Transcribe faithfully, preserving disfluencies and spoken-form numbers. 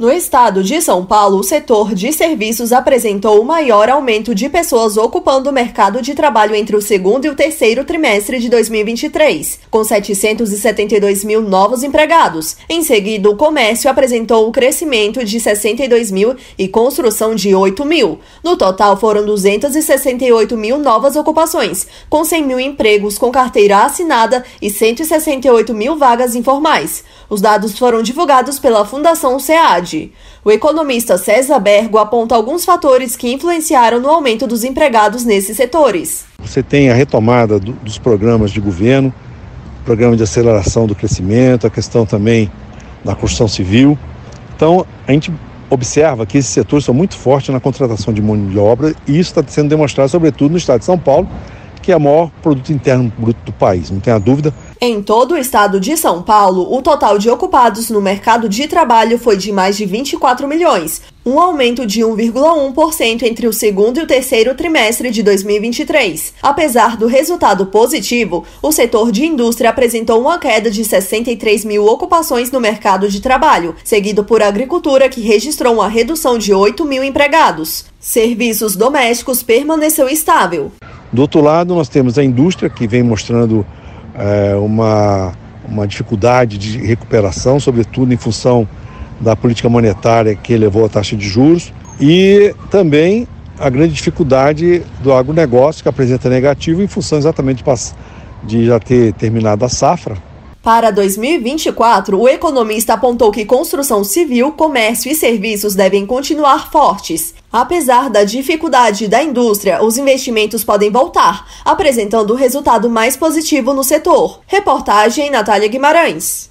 No estado de São Paulo, o setor de serviços apresentou o maior aumento de pessoas ocupando o mercado de trabalho entre o segundo e o terceiro trimestre de dois mil e vinte e três, com setecentos e setenta e dois mil novos empregados. Em seguida, o comércio apresentou um crescimento de sessenta e dois mil e construção de oito mil. No total, foram duzentos e sessenta e oito mil novas ocupações, com cem mil empregos com carteira assinada e cento e sessenta e oito mil vagas informais. Os dados foram divulgados pela Fundação SEAD. O economista César Bergo aponta alguns fatores que influenciaram no aumento dos empregados nesses setores. Você tem a retomada do, dos programas de governo, programa de aceleração do crescimento, a questão também da construção civil. Então, a gente observa que esses setores são muito fortes na contratação de mão de obra e isso está sendo demonstrado, sobretudo, no estado de São Paulo, que é o maior produto interno bruto do país, não tenha dúvida. Em todo o estado de São Paulo, o total de ocupados no mercado de trabalho foi de mais de vinte e quatro milhões, um aumento de um vírgula um por cento entre o segundo e o terceiro trimestre de dois mil e vinte e três. Apesar do resultado positivo, o setor de indústria apresentou uma queda de sessenta e três mil ocupações no mercado de trabalho, seguido por agricultura, que registrou uma redução de oito mil empregados. Serviços domésticos permaneceu estável. Do outro lado, nós temos a indústria, que vem mostrando é, uma, uma dificuldade de recuperação, sobretudo em função da política monetária que elevou a taxa de juros, e também a grande dificuldade do agronegócio, que apresenta negativo em função exatamente de já ter terminado a safra. Para dois mil e vinte e quatro, o economista apontou que construção civil, comércio e serviços devem continuar fortes. Apesar da dificuldade da indústria, os investimentos podem voltar, apresentando o resultado mais positivo no setor. Reportagem Natália Guimarães.